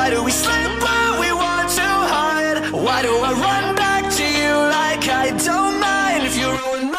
Why do we slip when we want to hide? Why do I run back to you like I don't mind if you ruin my